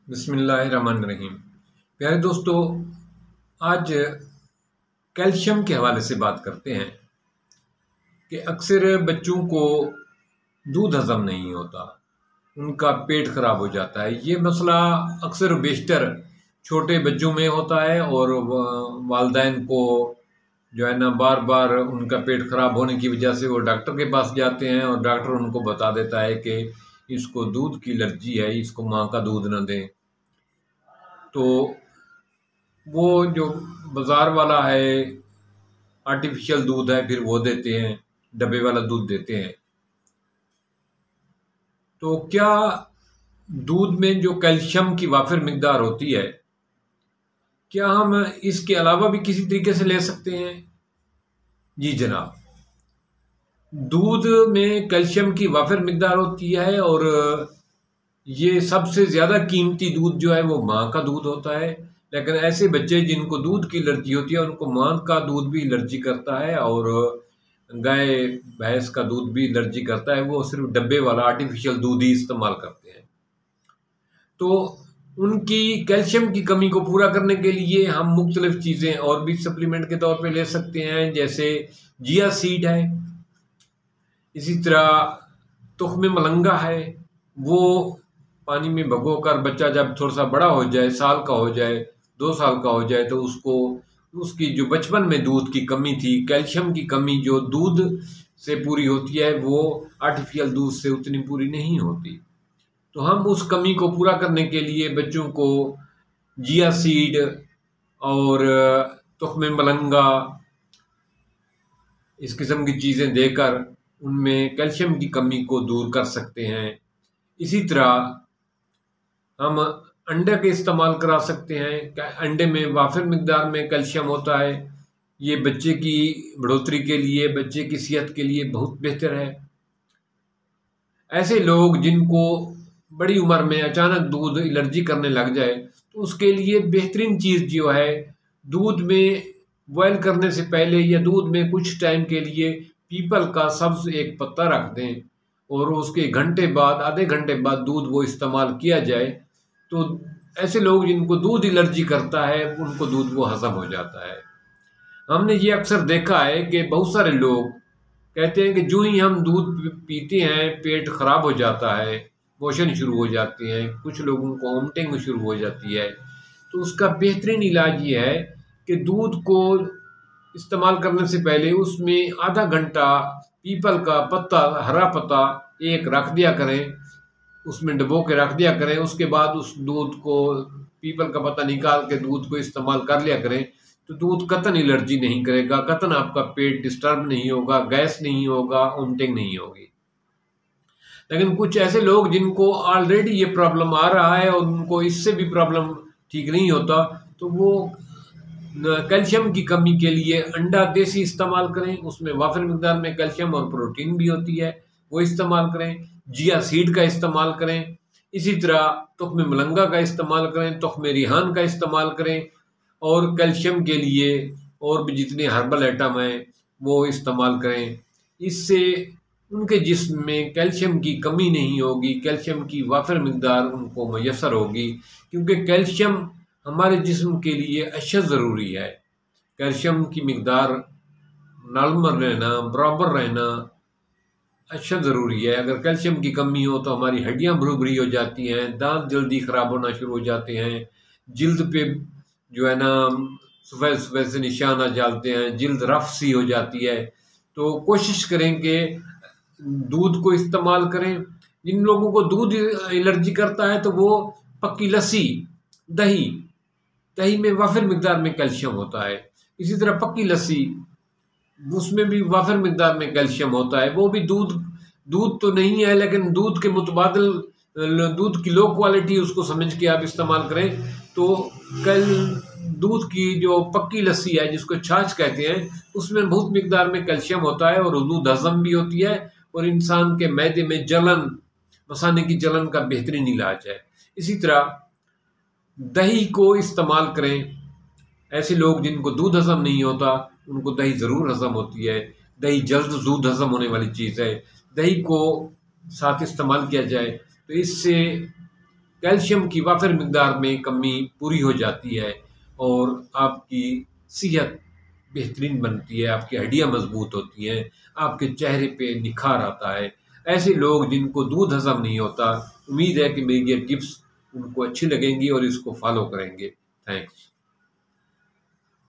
बिस्मिल्लाहिर्रहमानिर्रहीम। प्यारे दोस्तों, आज कैल्शियम के हवाले से बात करते हैं कि अक्सर बच्चों को दूध हज़म नहीं होता, उनका पेट ख़राब हो जाता है। ये मसला अक्सर बेशतर छोटे बच्चों में होता है और वालिदैन को जो है ना बार बार उनका पेट ख़राब होने की वजह से वो डॉक्टर के पास जाते हैं और डॉक्टर उनको बता देता है कि इसको दूध की एलर्जी है, इसको माँ का दूध ना दें। तो वो जो बाज़ार वाला है आर्टिफिशियल दूध है, फिर वो देते हैं, डब्बे वाला दूध देते हैं। तो क्या दूध में जो कैल्शियम की वाफिर मिकदार होती है, क्या हम इसके अलावा भी किसी तरीके से ले सकते हैं? जी जनाब, दूध में कैल्शियम की वाफिर मिकदार होती है और ये सबसे ज़्यादा कीमती दूध जो है वो माँ का दूध होता है। लेकिन ऐसे बच्चे जिनको दूध की एलर्जी होती है उनको माँ का दूध भी एलर्जी करता है और गाय भैंस का दूध भी एलर्जी करता है। वो सिर्फ डब्बे वाला आर्टिफिशियल दूध ही इस्तेमाल करते हैं। तो उनकी कैल्शियम की कमी को पूरा करने के लिए हम मुख्तलिफ चीज़ें और भी सप्लीमेंट के तौर पे ले सकते हैं, जैसे जिया सीड है, इसी तरह तुख्म मलंगा है। वो पानी में भिगोकर बच्चा जब थोड़ा सा बड़ा हो जाए, साल का हो जाए, 2 साल का हो जाए, तो उसको उसकी जो बचपन में दूध की कमी थी, कैल्शियम की कमी जो दूध से पूरी होती है, वो आर्टिफिशियल दूध से उतनी पूरी नहीं होती। तो हम उस कमी को पूरा करने के लिए बच्चों को जिया सीड और तुख्म मलंगा इस किस्म की चीज़ें देकर उनमें कैल्शियम की कमी को दूर कर सकते हैं। इसी तरह हम अंडे के इस्तेमाल करा सकते हैं। अंडे में वाफिर मिकदार में कैल्शियम होता है। ये बच्चे की बढ़ोतरी के लिए, बच्चे की सेहत के लिए बहुत बेहतर है। ऐसे लोग जिनको बड़ी उम्र में अचानक दूध एलर्जी करने लग जाए, तो उसके लिए बेहतरीन चीज़ जो है, दूध में बॉयल करने से पहले या दूध में कुछ टाइम के लिए पीपल का सब्ज़ एक पत्ता रख दें और उसके घंटे बाद, आधे घंटे बाद दूध वो इस्तेमाल किया जाए, तो ऐसे लोग जिनको दूध एलर्जी करता है उनको दूध वो हज़म हो जाता है। हमने ये अक्सर देखा है कि बहुत सारे लोग कहते हैं कि जो ही हम दूध पीते हैं पेट ख़राब हो जाता है, मोशन शुरू हो जाते हैं, कुछ लोगों को वोमिटिंग शुरू हो जाती है। तो उसका बेहतरीन इलाज ये है कि दूध को इस्तेमाल करने से पहले उसमें आधा घंटा पीपल का पत्ता, हरा पत्ता एक रख दिया करें, उसमें डुबो के रख दिया करें। उसके बाद उस दूध को, पीपल का पत्ता निकाल के दूध को इस्तेमाल कर लिया करें, तो दूध कतन एलर्जी नहीं करेगा, कतन आपका पेट डिस्टर्ब नहीं होगा, गैस नहीं होगा, वोमिटिंग नहीं होगी। लेकिन कुछ ऐसे लोग जिनको ऑलरेडी ये प्रॉब्लम आ रहा है और उनको इससे भी प्रॉब्लम ठीक नहीं होता, तो वो कैल्शियम की कमी के लिए अंडा देसी इस्तेमाल करें, उसमें वाफिर मिकदार में कैल्शियम और प्रोटीन भी होती है, वो इस्तेमाल करें। जिया सीड का इस्तेमाल करें, इसी तरह तुख्म मलंगा का इस्तेमाल करें, तुख्म रिहान का इस्तेमाल करें और कैल्शियम के लिए और भी जितने हर्बल आइटम हैं वो इस्तेमाल करें। इससे उनके जिस्म में कैल्शियम की कमी नहीं होगी, कैल्शियम की वाफिर मिकदार उनको मैसर होगी, क्योंकि कैल्शियम हमारे जिस्म के लिए अशद ज़रूरी है। कैल्शियम की मिकदार नॉर्मल रहना, बराबर रहना अशद ज़रूरी है। अगर कैल्शियम की कमी हो तो हमारी हड्डियाँ भुरभुरी हो जाती हैं, दांत जल्दी ख़राब होना शुरू हो जाते हैं, जिल्द पे जो है ना सफ़ेद सफ़ेद से निशान आ जाते हैं, जिल्द रफ सी हो जाती है। तो कोशिश करें कि दूध को इस्तेमाल करें। जिन लोगों को दूध एलर्जी करता है तो वो पक्की लस्सी, दही, दही में वाफिर मिकदार में कैल्शियम होता है। इसी तरह पक्की लस्सी, उसमें भी वाफिर मिकदार में कैल्शियम होता है। वो भी दूध तो नहीं है, लेकिन दूध के मुतबादिल दूध की लो क्वालिटी उसको समझ के आप इस्तेमाल करें। तो कल दूध की जो पक्की लस्सी है जिसको छाछ कहते हैं, उसमें बहुत मिकदार में कैल्शियम होता है और दूध हज़म भी होती है और इंसान के मैदे में जलन, मसाने की जलन का बेहतरीन इलाज है। इसी तरह दही को इस्तेमाल करें। ऐसे लोग जिनको दूध हज़म नहीं होता उनको दही ज़रूर हज़म होती है। दही जल्द दूध हज़म होने वाली चीज़ है। दही को साथ इस्तेमाल किया जाए तो इससे कैल्शियम की वाफिर मिकदार में कमी पूरी हो जाती है और आपकी सेहत बेहतरीन बनती है, आपकी हड्डियाँ मजबूत होती हैं, आपके चेहरे पे निखार आता है। ऐसे लोग जिनको दूध हज़म नहीं होता, उम्मीद है कि मेरी ये टिप्स उनको अच्छी लगेंगी और इसको फॉलो करेंगे। थैंक्स।